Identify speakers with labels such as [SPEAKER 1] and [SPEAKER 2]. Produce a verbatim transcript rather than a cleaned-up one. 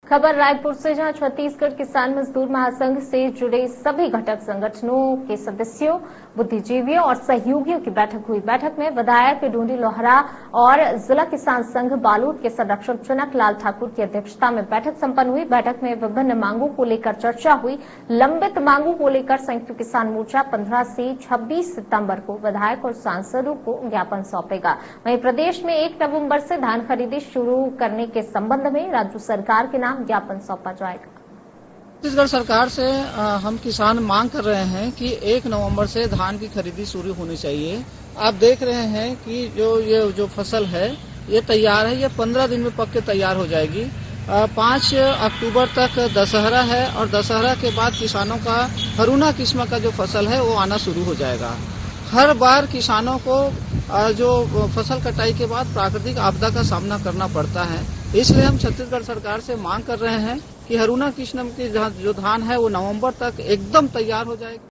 [SPEAKER 1] खबर रायपुर से, जहां छत्तीसगढ़ किसान मजदूर महासंघ से जुड़े सभी घटक संगठनों के सदस्यों, बुद्धिजीवियों और सहयोगियों की बैठक हुई। बैठक में विधायक ढूंढी लोहरा और जिला किसान संघ बालोद के संरक्षक जनक लाल ठाकुर की अध्यक्षता में बैठक संपन्न हुई। बैठक में विभिन्न मांगों को लेकर चर्चा हुई। लंबित मांगों को लेकर संयुक्त किसान मोर्चा पंद्रह से छब्बीस सितंबर को विधायक और सांसदों को ज्ञापन सौंपेगा। वहीं प्रदेश में एक नवंबर से धान खरीदी शुरू करने के संबंध में राज्य सरकार के नाम ज्ञापन सौंपा जाएगा।
[SPEAKER 2] छत्तीसगढ़ सरकार से हम किसान मांग कर रहे हैं कि एक नवंबर से धान की खरीदी शुरू होनी चाहिए। आप देख रहे हैं कि जो ये जो फसल है ये तैयार है, ये पंद्रह दिन में पक के तैयार हो जाएगी। पाँच अक्टूबर तक दशहरा है और दशहरा के बाद किसानों का हरूना किस्म का जो फसल है वो आना शुरू हो जाएगा। हर बार किसानों को जो फसल कटाई के बाद प्राकृतिक आपदा का सामना करना पड़ता है, इसलिए हम छत्तीसगढ़ सरकार से मांग कर रहे हैं कि हरूना किस्म की जो धान है वो नवंबर तक एकदम तैयार हो जाएगी।